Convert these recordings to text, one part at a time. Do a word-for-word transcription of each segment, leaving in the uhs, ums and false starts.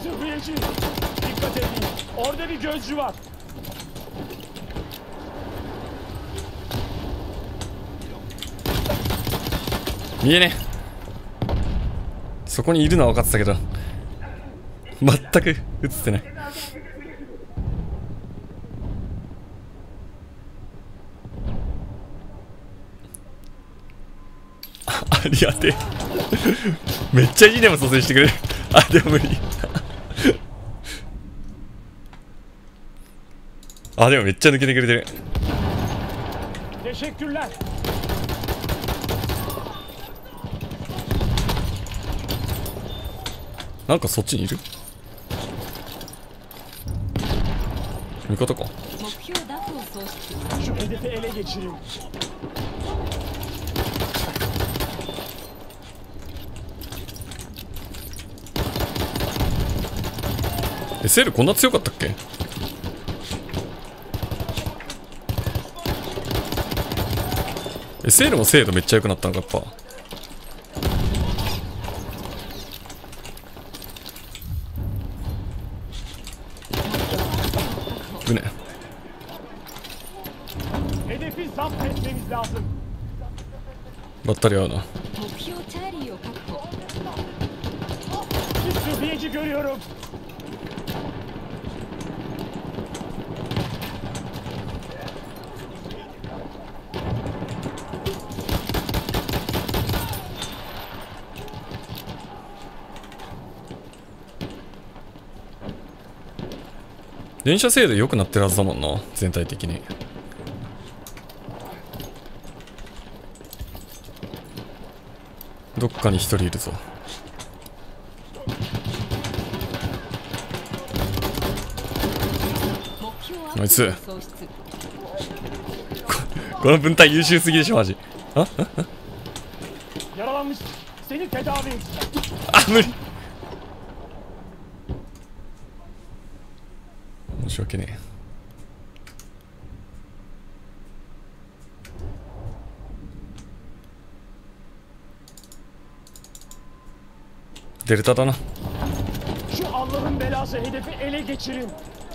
Sıhhiyeci. Dikkat edin. Orada bir gözcü var. 見えねえ。そこにいるのは分かってたけど全く映ってない。あ、ありがてえめっちゃいいねも蘇生してくれるあ、でも無理あ、でもめっちゃ抜けてくれてる。 Teşekkürler. なんかそっちにいる？味方か。 Şu hedefi ele geçirin. え、セールこんな強かったっけ？え、セールも精度めっちゃ良くなったのか、やっぱ。ぶね。 Hedefi zapt etmemiz lazım. ばったり合うな。 Bir sıhhiyeci görüyorum. 電車精度良くなってるはずだもんな、全体的に。どっかに一人いるぞ。ナイス。 こ, この分隊優秀すぎでしょマジ。あああ Yaralanmış. Seni tedavi edeceğim. あ、無理。申し訳ねえ。デルタだな。 Şu Allah'ın belası hedefi ele geçirin.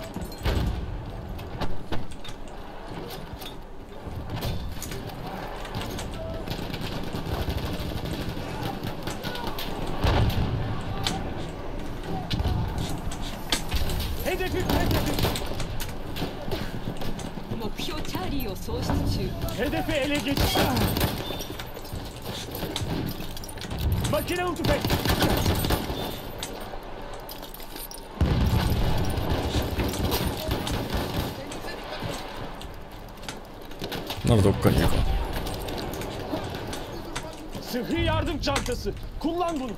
Hedefi hedefi. Hedefi ele geçirin. Makinalı tüfek. まだどっかにいるか。 Sıhhi yardım çantası. Kullan bunu.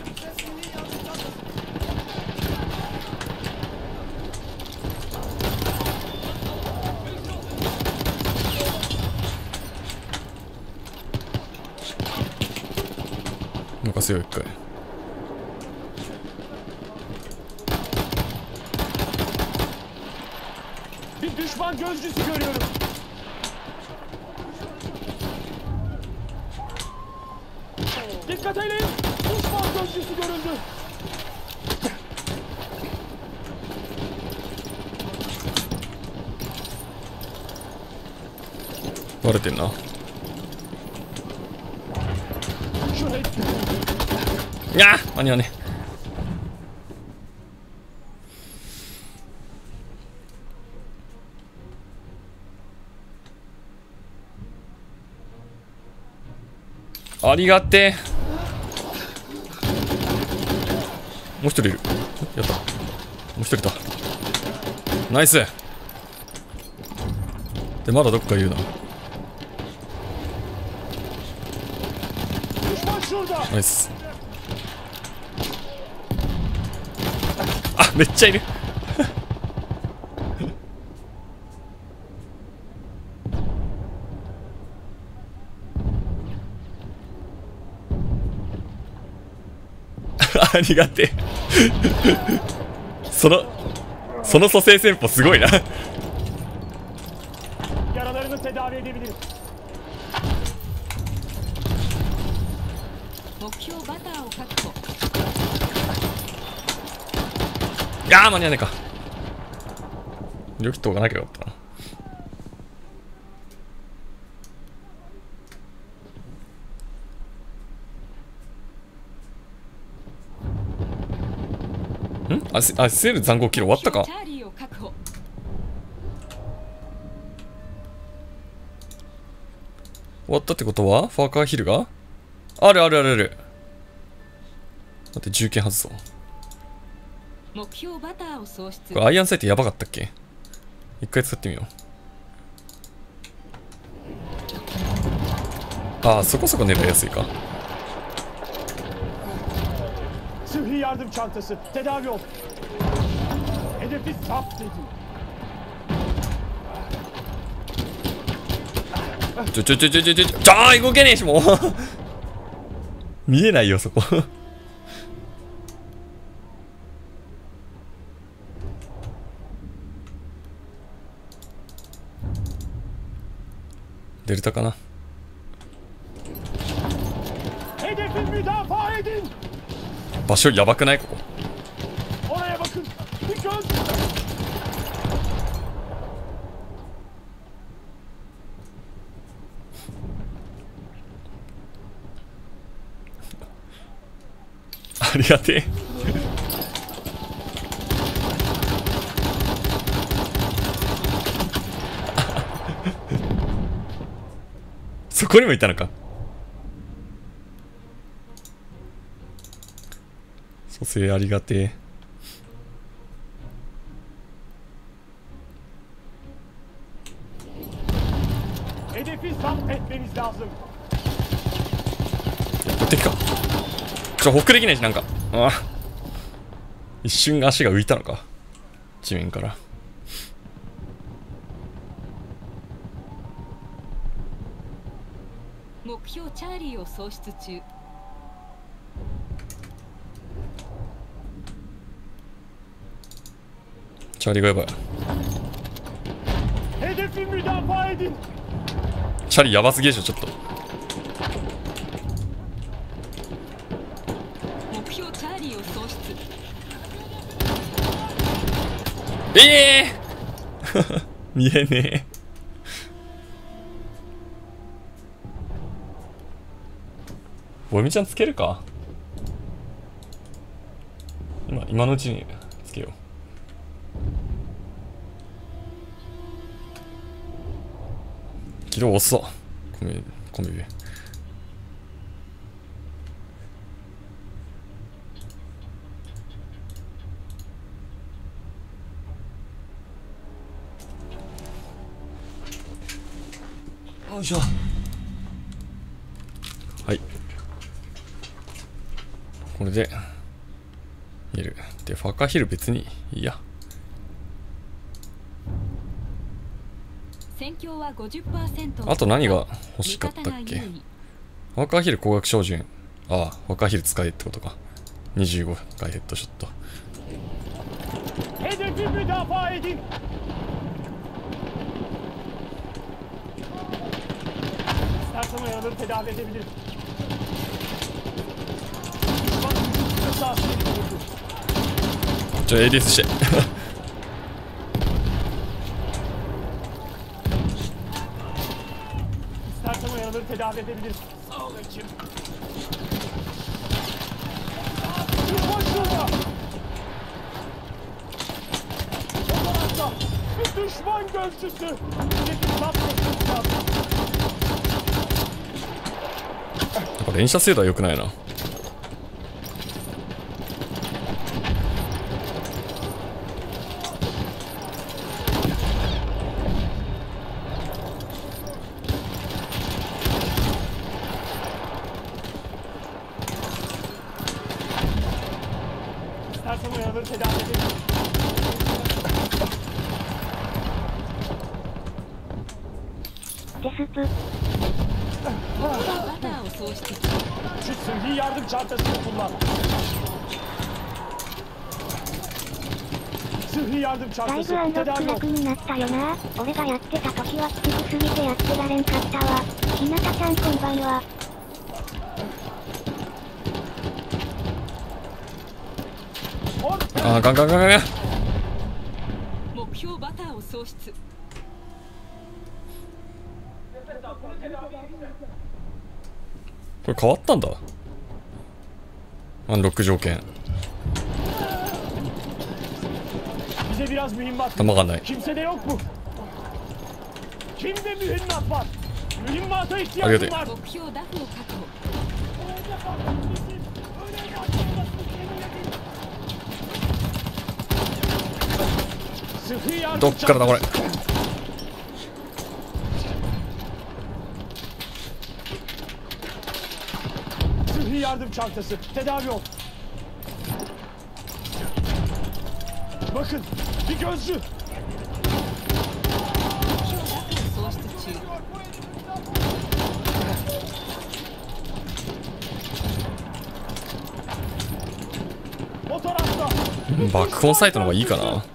任せよう一回。 Bir düşman gözcüsü görüyorum. Dikkat edin! Düşman gözcüsü görüldü. Var edin na. Ya,間に合わねえ。ありがてえ。もう一人いる。やった。もう一人いた。ナイス。で、まだどっかいるな。ナイス。あ、めっちゃいる。ありがてえそのその蘇生戦法すごいな。 Yaralarını tedavi edebiliriz. あー間に合わねえか。両キットがなきゃよかったな。んあ、せあ、セール残酷キロ終わったか。 チャーリーを確保。 終わったってことはファーカーヒルがあるあるあるある。だって銃剣外そう。 目標バターを喪失。 これアイアンサイトやばかったっけ。一回使ってみよう。ああ、そこそこ狙いやすいか。 Sıhhi yardım çantası. Tedavi ol. Hedefi zapt edin. ちょちょちょちょちょちょちょちょ動けねえしもう見えないよそこデルタかな。 Hedefi müdafaa edin. 場所やばくないここ。 Oraya bakın. Dikkat. ありがてえそこにもいたのか。蘇生ありがてえ。 Hedefi zapt etmeniz lazım. やってきか。ちょホックできないしなんか。ああ一瞬足が浮いたのか地面から。 目標チャーリーを喪失中。 チャーリーがやばい。 Hedefi müdafaa edin. チャリやばすぎでしょちょっと。 目標チャーリーを喪失。 ええー、見えねえ。ボミちゃんつけるか。今今のうちにつけよう。キロ遅っ。コメコメビ。よいしょ。はい。これで見える。でファカヒル別にいいや。 戦況は ごじゅっパーセント。 あと何が欲しかったっけ。ファカヒル光学照準。ああファカヒル使えってことか。にじゅうごかいヘッドショット。 Hedefi müdafaa edin. İstersen o yaraları tedavi edebilirim. Düşman gücü sahasını vurdu. ちょ エーディーエス して İstersen o yaraları tedavi edebilirim. Sağ ol hekim. Düşman şurada. O tarafta bir düşman gözcüsü. Hedefi zapt etmemiz lazım. やっぱ連射精度は良くないな。 İstersen o yaraları tedavi edebilirim. Desp. バターを喪失。 Şu sıhhi yardım çantasını kullan. Sıhhi yardım だい çantası ぶあの tedavi ol. 楽になったよな。俺がやってた時はきつすぎてやってられんかったわ。ひなたちゃんこんばんは。 On- あガンガンガンガンガン。 目標バターを喪失。 これ変わったんだ。アンロック条件。 Bize biraz mühimmat. 弾がない。 Kimsede yok mu? Kimde mühimmat var? Mühimmata ありが ihtiyacım とう。 var. 目標ダフを確保。 Sıhhi yardım どっからだこれ。 Sıhhi yardım çantası. Tedavi ol. Bakın, bir gözcü. 目標ダフを喪失中。 O tarafta. 爆本サイトの方がいいかな。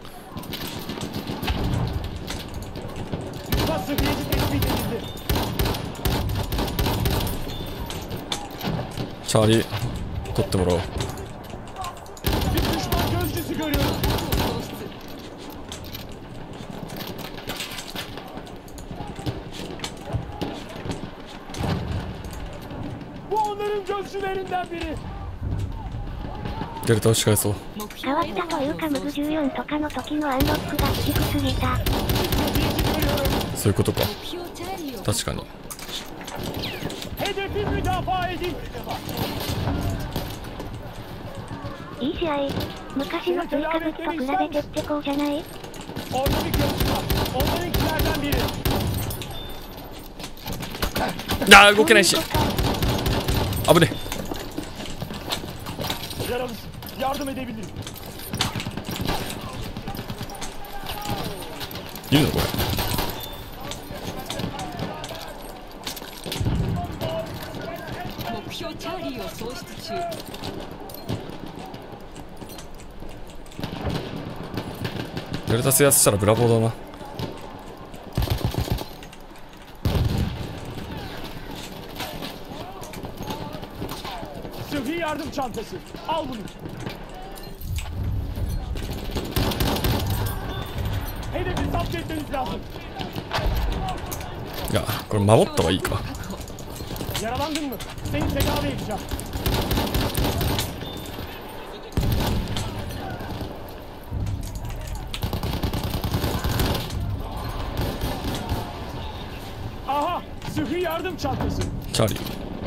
Burada sıhhiyeci tespit edildi. チャーリー取ってもらおう。 Bir düşman gözcüsü görüyorum. ダフを喪失。 Bu onların gözcülerinden biri. デルタ押し返そう。 目変わ標ったというかムズじゅうよんとかの時のアンロックが低すぎた。 そういうことか。 目標チャーリーを確かに。 Hedefi müdafaa edin. いい試合。昔の追加物と比べてってこうじゃない？ Orada bir gözcü var. Onlarınkilerden biri. あー動けないし。危ね。 Yaralısın. Yardım edebilirim. いるのこれ。 目標チャーリーを喪失中。 デルタ制圧したらブラボーだな。 Sıhhi yardım çantası. Al bunu. Hedefi zapt etmeniz lazım. いやこれ守った方がいいか。 Yaralandın mı? Seni tedavi edeceğim. Aha! Sıhhi yardım çantası. チャーリー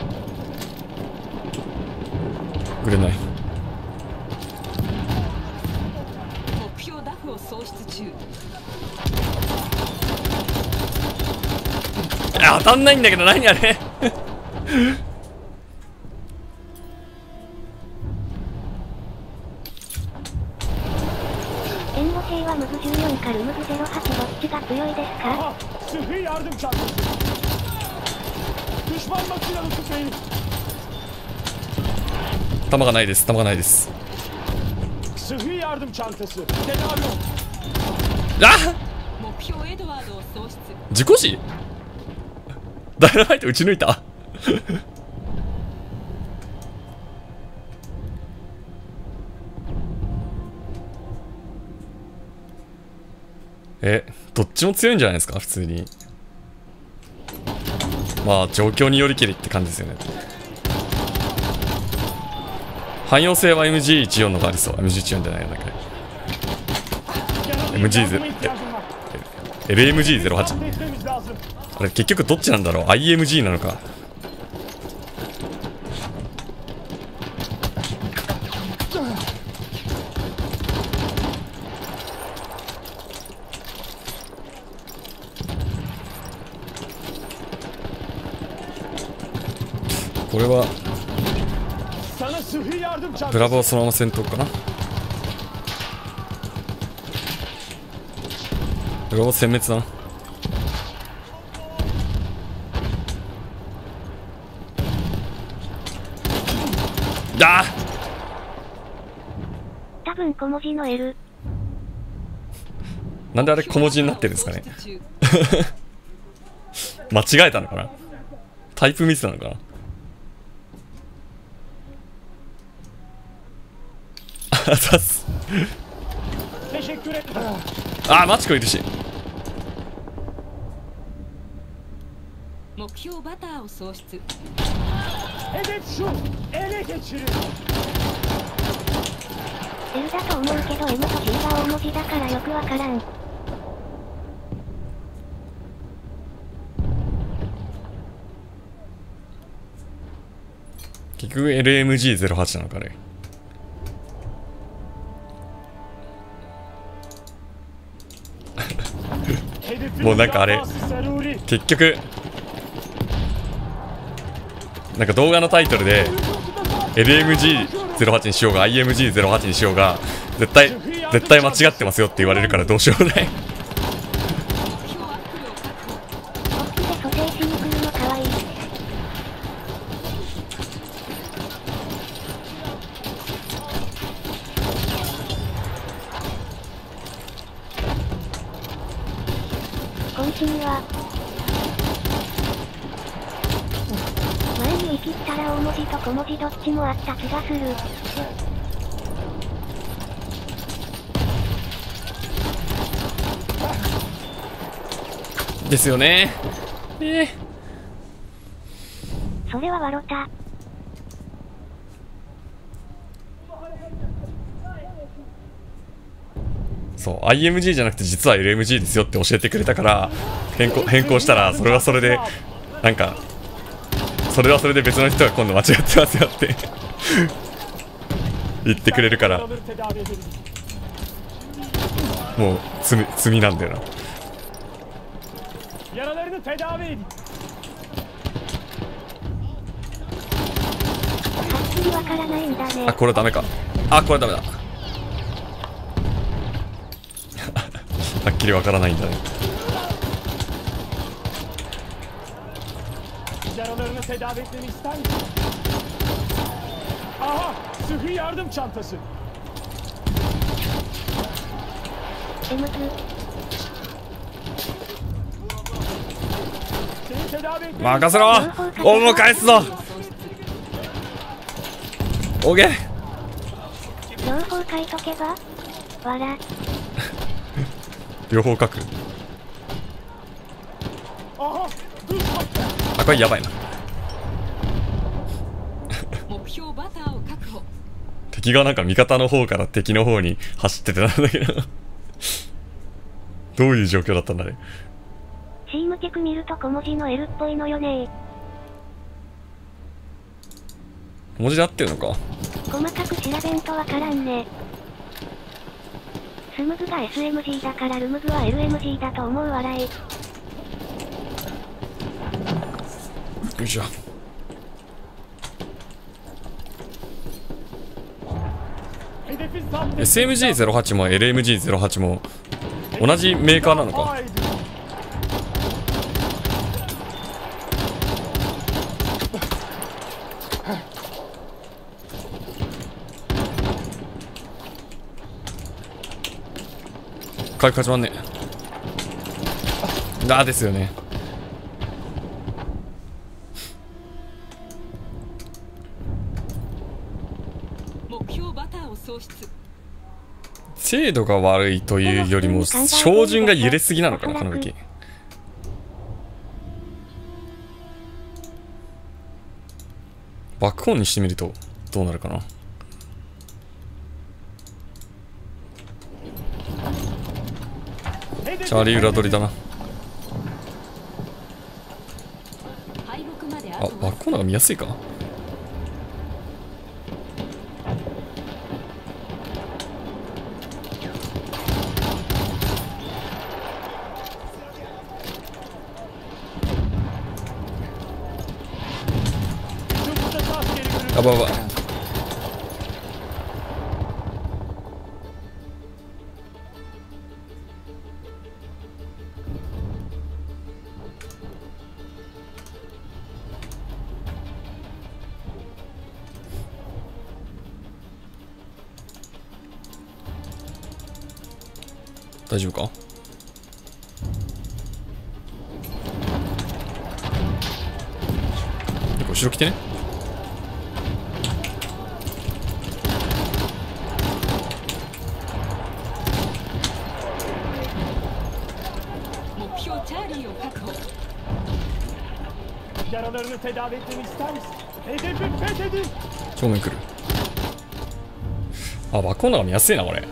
売れない。 目標ダフを喪失中。 いや当たんないんだけど何あれ。 援護兵はムズじゅうよんかルムズゼロはちどっちが強いですか？ Aha! Sıhhi yardım çantası. Düşman makinalı tüfeği. 弾がないです。弾がないです。 Sıhhi yardım çantası. Tedavi ol. あ目標エドワードを喪失。 事故死。ダイナマイト撃ち抜いた。え、どっちも強いんじゃないですか普通に。まあ状況によりけりって感じですよね。汎用性は エムジーじゅうよん のがありそう。 エムジーじゅうよん じゃないんだっけ。 エムジーゼロ エルエムジーゼロはち。 あれ結局どっちなんだろう。 アイエムジー なのか。これは Sana sıhhi yardım ブ çantası. ラボーそのまま戦闘かな。ブラボー殲滅だな。あー多分小文字の L。 なんであれ小文字になってるんですかね。間違えたのかな。タイプミスなのかな。 さす。 Teşekkür ederim. あーマチコいるし。 目標バターを喪失。 Hedef şu. Ele geçirin. L だと思うけど M と G が大文字だからよくわからん。 結局 エルエムジーゼロはち なのかね。もうなんかあれ結局なんか動画のタイトルで エルエムジーゼロはち にしようが アイエムジーゼロはち にしようが絶対絶対間違ってますよって言われるからどうしようもない。 こっちで蘇生しに来るのかわいい。渾身は前に生きったら大文字と小文字どっちもあった気がする。 ですよね。えー、 それは笑った。 そう アイエムジー じゃなくて実は エルエムジー ですよって教えてくれたから変更変更したらそれはそれでなんかそれはそれで別の人が今度間違ってますよって言ってくれるからもう罪罪なんだよな。 Yaralarını tedavi edin. はっきりわからないんだね。 あこれダメか。あこれダメだ。はっきりわからないんだね。 Yaralarını tedavi etmemi ister misin? Aha! Sıhhi yardım çantası. M ズ Seni tedavi etmemi 任せろ。おもう返すぞ。オーケー。 両方書いとけば笑。 両方書く。 Aha! Dur bak! あこれやばいな。 目標バターを確保。 敵がなんか味方の方から敵の方に走っててなんだけどどういう状況だったんだね。 チームテク見ると小文字の L っぽいのよね。 文字で合ってるのか。 細かく調べんとわからんね。スムグが エスエムジー だからルムグは エルエムジー だと思う笑い。 よいしょ。 Hedefin tam エスエムジーゼロはち も エルエムジーゼロはち も同じメーカーなのか。回復始まんねえ。だですよね。 目標バターを喪失。 精度が悪いというよりも照準が揺れすぎなのかなこの武器。バックホーンにしてみるとどうなるかな。チャーリー裏取りだな。 敗北までああ、 とバックホーンの方が見やすいか。あばば。大丈夫か。後ろ来てね。 Yaralarını tedavi etmemi ister misin? Hedefi fethedin. 正面来る。あ、爆音の方が見やすいなこれ。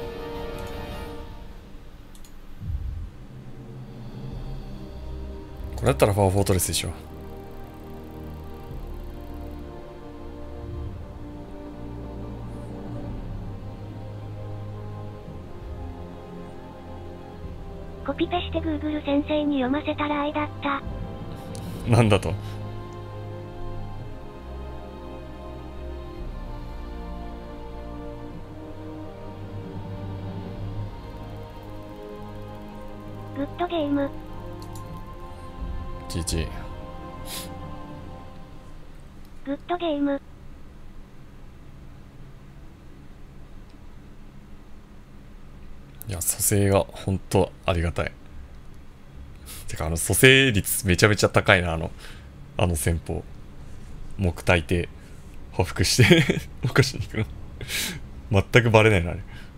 これだったらファーフォートレスでしょ。 コピペして Google 先生に読ませたら愛だった。 なんだと。 グッドゲーム。 ジージー。 グッドゲーム。 いや、蘇生が本当ありがたい。てか、あの、蘇生率めちゃめちゃ高いな、あの、あの戦法。木大抵、報復して、おかしに行くの。全くバレないな、あれ。